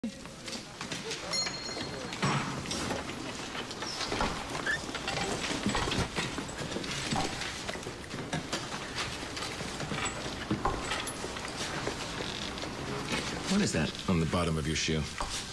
What is that on the bottom of your shoe?